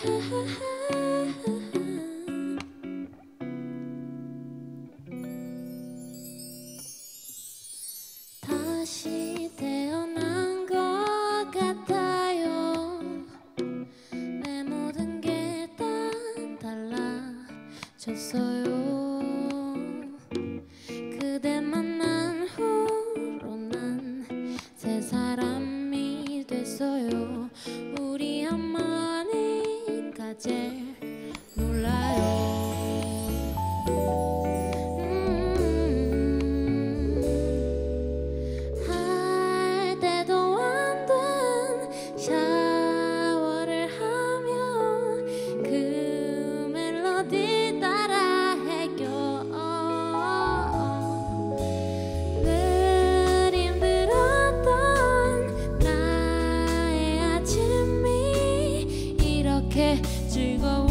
다시 태어난 것 같아요. 내 모든 게 다 달라졌어요. 그대 만난 후로 난 새 사람이 됐어요. 우리 어머니가 제일 몰라요. 할 때도 안 된 샤워를 하며 그 멜로디 따라 해요. 늘 힘들었던 나의 아침이 이렇게 즐거워.